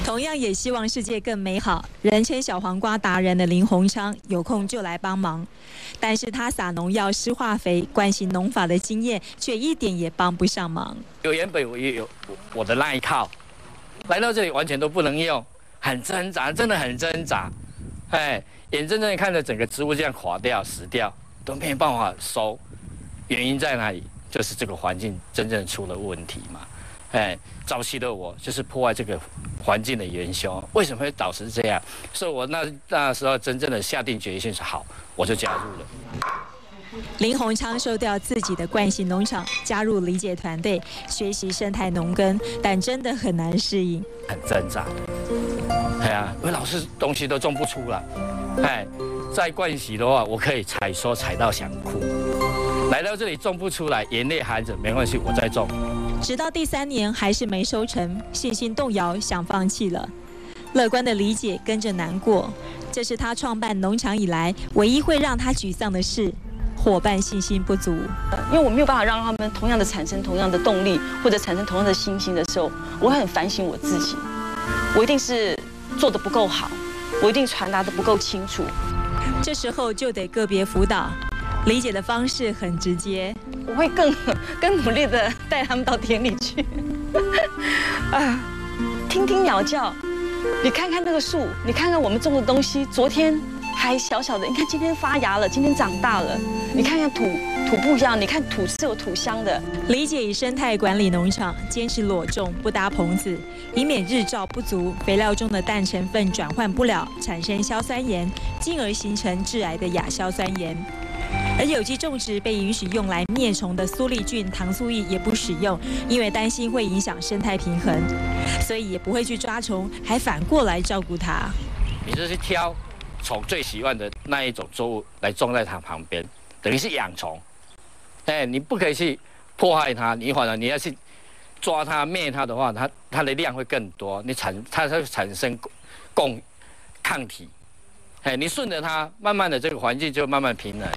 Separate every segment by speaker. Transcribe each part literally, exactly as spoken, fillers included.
Speaker 1: 同样也希望世界更美好。人称小黄瓜达人的林鸿昌有空就来帮忙，但是他撒农药、施化肥、惯行农法的经验却一点也帮不上忙。
Speaker 2: 有原本我也有我的那一套，来到这里完全都不能用，很挣扎，真的很挣扎。哎，眼睁睁地看着整个植物这样垮掉、死掉，都没办法收。原因在哪里？就是这个环境真正出了问题嘛。哎，早期的我就是破坏这个环境的元凶，为什么会导致这样？所以我那那时候真正的下定决心是好，我就加入了。
Speaker 1: 林鸿昌收掉自己的惯性农场，加入理解团队，学习生态农耕，但真的很难适应，
Speaker 2: 很挣扎的。哎呀，因为老是东西都种不出来。哎，在惯习的话，我可以采收采到想哭。来到这里种不出来，眼泪含着没关系，我再种。
Speaker 1: 直到第三年还是没收成，信心动摇，想放弃了。乐观的理解跟着难过，这是他创办农场以来唯一会让他沮丧的事。伙伴信心不足，
Speaker 3: 因为我没有办法让他们同样的产生同样的动力，或者产生同样的信心的时候，我会很反省我自己。我一定是做得不够好，我一定传达得不够清楚。
Speaker 1: 这时候就得个别辅导。理解的方式很直接，
Speaker 3: 我会更更努力的带他们到田里去，啊，听听鸟叫，你看看那个树，你看看我们种的东西，昨天还小小的，你看今天发芽了，今天长大了，你看看土土不一样，你看土是有土香的。
Speaker 1: 理解以生态管理农场，坚持裸种不搭棚子，以免日照不足，肥料中的氮成分转换不了，产生硝酸盐，进而形成致癌的亚硝酸盐。而有机种植被允许用来灭虫的苏力菌、糖素液也不使用，因为担心会影响生态平衡，所以也不会去抓虫，还反过来照顾它。
Speaker 2: 你就是挑虫最喜欢的那一种作物来种在它旁边，等于是养虫。哎，你不可以去破坏它，你反而你要去抓它、灭它的话，它它的量会更多，你产它会产生共抗体。哎，你顺着它，慢慢的这个环境就慢慢平衡了。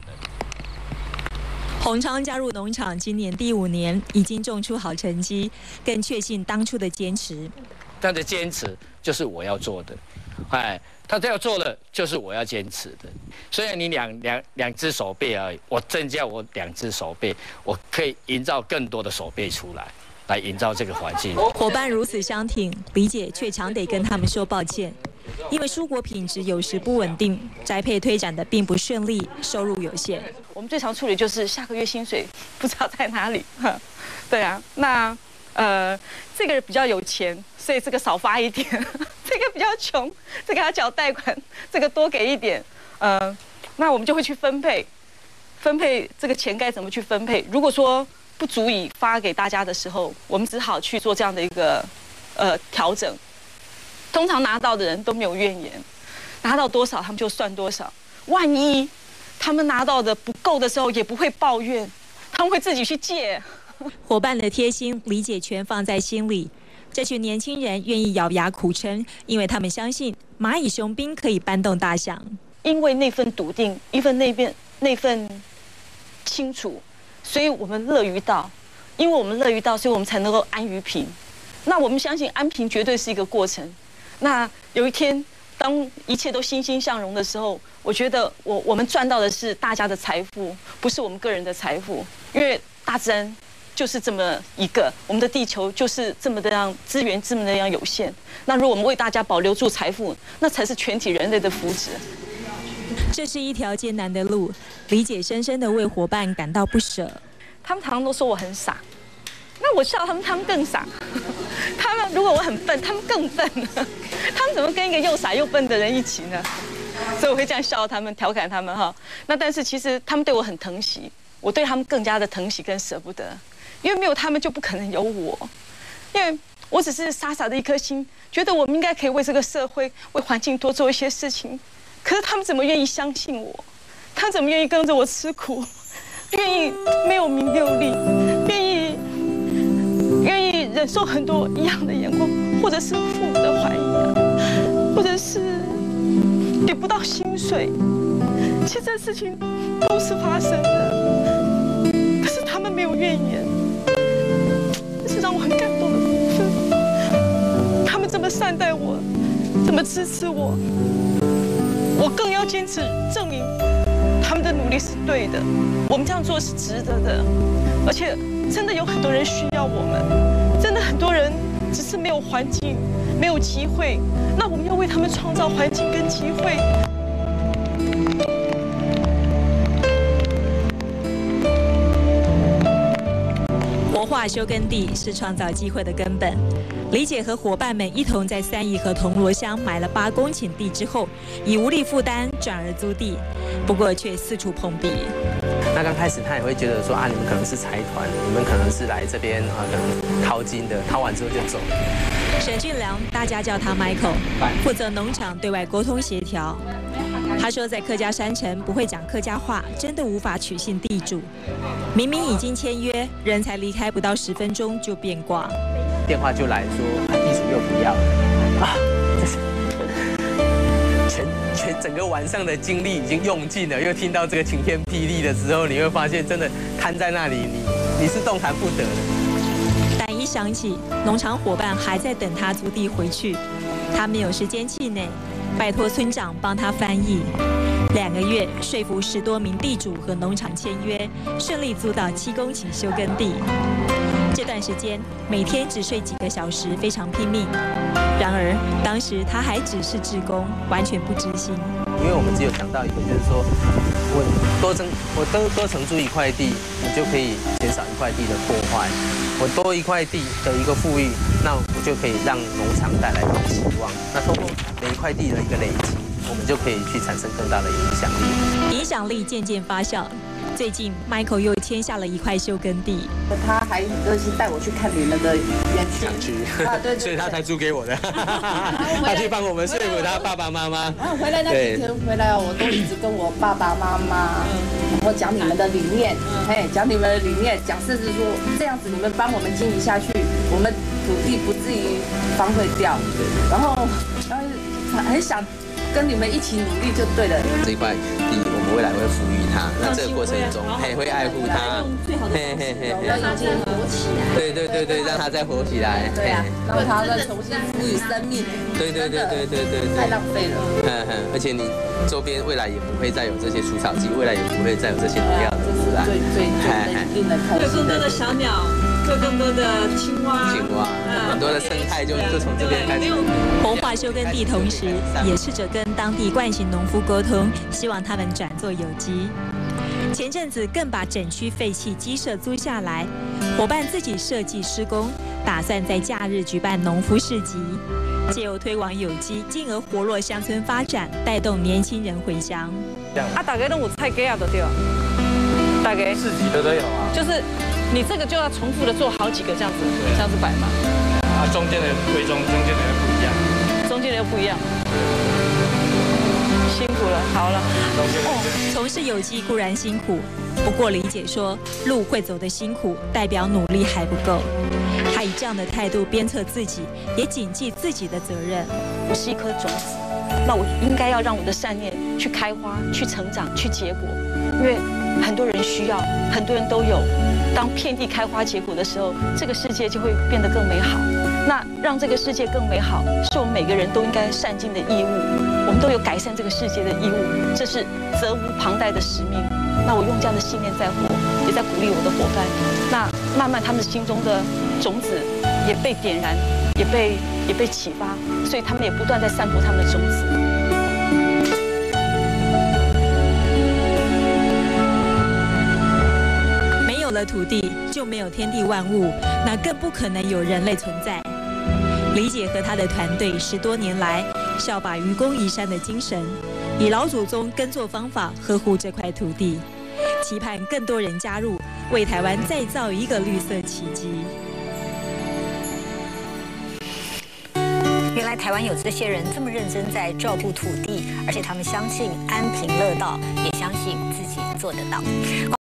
Speaker 1: 鸿昌加入农场今年第五年，已经种出好成绩，更确信当初的坚持。
Speaker 2: 他的坚持就是我要做的，哎，他要做的就是我要坚持的。虽然你两两两只手背而已，我增加我两只手背，我可以营造更多的手背出来，来营造这个环境。
Speaker 1: 伙伴如此相挺，理解却常得跟他们说抱歉。因为蔬果品质有时不稳定，栽培推展的并不顺利，收入有限。
Speaker 3: 我们最常处理就是下个月薪水不知道在哪里。对啊，那呃这个比较有钱，所以这个少发一点；这个比较穷，这个要缴贷款，这个多给一点。呃，那我们就会去分配，分配这个钱该怎么去分配。如果说不足以发给大家的时候，我们只好去做这样的一个呃调整。通常拿到的人都没有怨言，拿到多少他们就算多少。万一他们拿到的不够的时候，也不会抱怨，他们会自己去借。
Speaker 1: 伙伴的贴心理解全放在心里，这群年轻人愿意咬牙苦撑，因为他们相信蚂蚁雄兵可以搬动大象。
Speaker 3: 因为那份笃定，一份那边那份清楚，所以我们乐于到，因为我们乐于到，所以我们才能够安于平。那我们相信安平绝对是一个过程。那有一天，当一切都欣欣向荣的时候，我觉得我我们赚到的是大家的财富，不是我们个人的财富。因为大自然就是这么一个，我们的地球就是这么的样资源这么的样有限。那如果我们为大家保留住财富，那才是全体人类的福祉。
Speaker 1: 这是一条艰难的路，理解深深的为伙伴感到不舍。
Speaker 3: 他们常常都说我很傻。那我笑他们，他们更傻。他们如果我很笨，他们更笨。他们怎么跟一个又傻又笨的人一起呢？所以我会这样笑他们，调侃他们哈。那但是其实他们对我很疼惜，我对他们更加的疼惜跟舍不得，因为没有他们就不可能有我。因为我只是傻傻的一颗心，觉得我们应该可以为这个社会、为环境多做一些事情。可是他们怎么愿意相信我？他们怎么愿意跟着我吃苦？愿意没有名没有利，愿意。愿意忍受很多一样的眼光，或者是父母的怀疑啊，或者是领不到薪水，其实这事情都是发生的。可是他们没有怨言，这是让我很感动的部分。他们这这么善待我，这么支持我，我更要坚持证明他们的努力是对的，我们这样做是值得的，而且真的有很多人需要我们，真的很多人只是没有环境，没有机会，那我们要为他们创造环境跟机会。
Speaker 1: 活化休耕地是创造机会的根本。李姐和伙伴们一同在三义和铜锣乡买了八公顷地之后，以无力负担转而租地，不过却四处碰壁。
Speaker 4: 那刚开始他也会觉得说啊，你们可能是财团，你们可能是来这边啊，可能掏金的，掏完之后就走。
Speaker 1: 沈俊良，大家叫他 Michael， 负责农场对外沟通协调。他说，在客家山城不会讲客家话，真的无法取信地主。明明已经签约，人才离开不到十分钟就变卦，
Speaker 4: 电话就来说啊，地主又不要了啊，这是全全整个晚上的精力已经用尽了，又听到这个晴天霹雳的时候，你会发现真的瘫在那里，你你是动弹不得的。
Speaker 1: 但一想起农场伙伴还在等他租地回去，他没有时间气馁，拜托村长帮他翻译。两个月说服十多名地主和农场签约，顺利租到七公顷休耕地。这段时间每天只睡几个小时，非常拼命。然而当时他还只是志工，完全不知心。
Speaker 4: 因为我们只有想到一个，就是说我多增我多多承租一块地，我就可以减少一块地的破坏。我多一块地的一个富裕，那我就可以让农场带来希望。那通过每一块地的一个累积，我们就可以去产生更大的影响力。
Speaker 1: 影响力渐渐发酵。最近 ，Michael 又签下了一块休耕地。
Speaker 5: 他还很热心带我去看你们的园区
Speaker 4: 啊，对对，所以他才租给我的。他去帮我们说服他爸爸妈妈。
Speaker 5: 然后回来那几天回来，我都一直跟我爸爸妈妈，然后讲你们的理念，哎，讲你们的理念，讲甚至说这样子你们帮我们经营下去，我们土地不至于荒废掉。然后，然后很想跟你们一起努力就对了。
Speaker 4: 这一块地，我们未来会抚育它，那这个过程中，嘿，会爱护它，嘿嘿嘿嘿，
Speaker 5: 让它活起来。
Speaker 4: 对对对对，让它再活起来。
Speaker 5: 对啊，让它再重新赋予生命。
Speaker 4: 对对对对对对对，
Speaker 5: 太浪费了。
Speaker 4: 嗯嗯，而且你周边未来也不会再有这些除草剂，未来也不会再有这些农药的污染。
Speaker 5: 最最最令人开心的。
Speaker 6: 有更多的小鸟。有更多的青蛙，
Speaker 4: 青蛙，很多的生态就就从这边开始。
Speaker 1: 活化休耕地，同时也试着跟当地惯性农夫沟通，希望他们转做有机。前阵子更把整区废弃鸡舍租下来，伙伴自己设计施工，打算在假日举办农夫市集，借由推广有机，进而活络乡村发展，带动年轻人回乡。
Speaker 3: 啊，大家都有菜价的对吧？大概
Speaker 2: 市集的都有啊，
Speaker 3: 就是。你这个就要重复的做好几个这样子，这样子摆嘛。
Speaker 2: 啊，中间的归中，中间的又不一样。
Speaker 3: 中间的又不一样。辛苦了，好了。
Speaker 1: 哦，从事有机固然辛苦，不过李姐说，路会走得辛苦，代表努力还不够。她以这样的态度鞭策自己，也谨记自己的责任。
Speaker 3: 我是一颗种子，那我应该要让我的善念去开花、去成长、去结果，因为很多人需要，很多人都有。当遍地开花结果的时候，这个世界就会变得更美好。那让这个世界更美好，是我们每个人都应该善尽的义务。我们都有改善这个世界的义务，这是责无旁贷的使命。那我用这样的信念在活，也在鼓励我的伙伴。那慢慢他们心中的种子也被点燃，也被也被启发，所以他们也不断在散播他们的种子。
Speaker 1: 有了土地，就没有天地万物，那更不可能有人类存在。李姐和她的团队十多年来，效法愚公移山的精神，以老祖宗耕作方法呵护这块土地，期盼更多人加入，为台湾再造一个绿色奇迹。
Speaker 7: 原来台湾有这些人这么认真在照顾土地，而且他们相信安贫乐道，也相信自己做得到。